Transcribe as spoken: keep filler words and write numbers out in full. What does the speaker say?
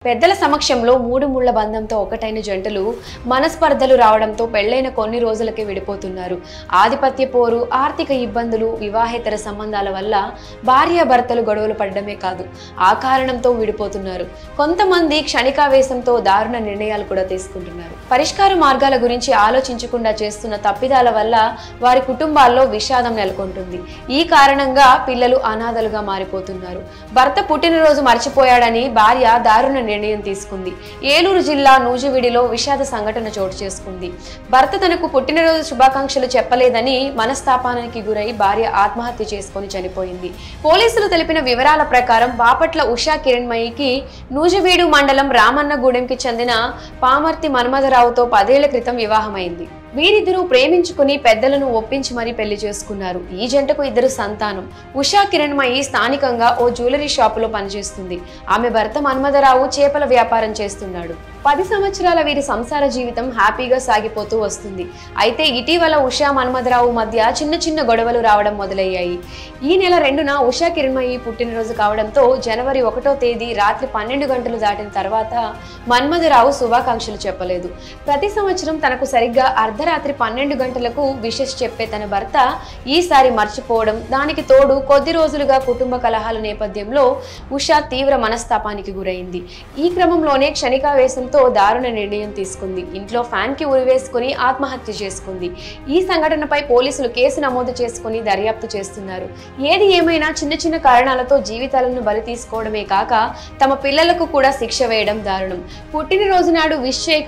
పెద్దల సమక్షంలో మూడు ముళ్ల బంధంతో ఒకటైన జంటలు మనస్పర్ధలు రావడంతో పెళ్లైన కొన్ని రోజులకే విడిపోతున్నారు. ఆధిపత్య పోరు, ఆర్థిక ఇబ్బందులు, వివాహేతర సంబంధాల వల్ల భార్యాభర్తలు గొడవలు పడడమే కాదు, ఆ కారణంతో విడిపోతున్నారు. కొంతమంది క్షణికావేశంతో దారుణ నిర్ణయాలు కూడా తీసుకుంటున్నారు. పరిష్కార మార్గాల గురించి ఆలోచించకుండా చేస్తున్న తప్పిదాల వల్ల వారి కుటుంబాల్లో విషాదం నెలకొంటుంది. ఈ కారణంగా పిల్లలు అనాథలుగా మారిపోతున్నారు. భర్త పుట్టినరోజు మర్చిపోయాడని భార్య దారుణ నిర్ణయం తీసుకుంది. ఏలూరు జిల్లా నూజివీడిలో విషాద సంఘటన చోటు చేసుకుంది. భర్త తనకు పుట్టినరోజు శుభాకాంక్షలు చెప్పలేదని మనస్తాపానికి గురై భార్య ఆత్మహత్య చేసుకుని చనిపోయింది. పోలీసులు తెలిపిన వివరాల ప్రకారం బాపట్ల ఉషా కిరణ్మయికి నూజివీడు మండలం రామన్నగూడెంకి చెందిన పామర్తి మన్మథరావుతో పదేళ్ల క్రితం వివాహమైంది. వీరిద్దరూ ప్రేమించుకుని పెద్దలను ఒప్పించి మరీ పెళ్లి చేసుకున్నారు. ఈ జంటకు ఇద్దరు సంతానం. ఉషా కిరణ్మయి స్థానికంగా ఓ జ్యువెలరీ షాపులో పనిచేస్తుంది. ఆమె భర్త మన్మథరావు చేపల వ్యాపారం చేస్తున్నాడు. పది సంవత్సరాల వీరి సంసార జీవితం హ్యాపీగా సాగిపోతూ వస్తుంది. అయితే ఇటీవల ఉషా మన్మథరావు మధ్య చిన్న చిన్న గొడవలు రావడం మొదలయ్యాయి. ఈ నెల రెండున ఉషా కిరణ్మయి పుట్టినరోజు కావడంతో జనవరి ఒకటో తేదీ రాత్రి పన్నెండు గంటలు దాటిన తర్వాత మన్మథరావు శుభాకాంక్షలు చెప్పలేదు. ప్రతి సంవత్సరం తనకు సరిగ్గా అర్ధరాత్రి పన్నెండు గంటలకు విషెస్ చెప్పే తన భర్త ఈసారి మర్చిపోవడం, దానికి తోడు కొద్ది రోజులుగా కుటుంబ కలహాల నేపథ్యంలో ఉషా తీవ్ర మనస్తాపానికి గురైంది. ఈ క్రమంలోనే క్షణికావేశంతో దారుణ నిర్ణయం తీసుకుంది. ఇంట్లో ఫ్యాన్ కి ఉరివేసుకుని ఆత్మహత్య చేసుకుంది. ఈ సంఘటనపై పోలీసులు కేసు నమోదు చేసుకుని దర్యాప్తు చేస్తున్నారు. ఏది ఏమైనా చిన్న చిన్న కారణాలతో జీవితాలను బలి తీసుకోవడమే కాక తమ పిల్లలకు కూడా శిక్ష వేయడం దారుణం. పుట్టినరోజు నాడు విష్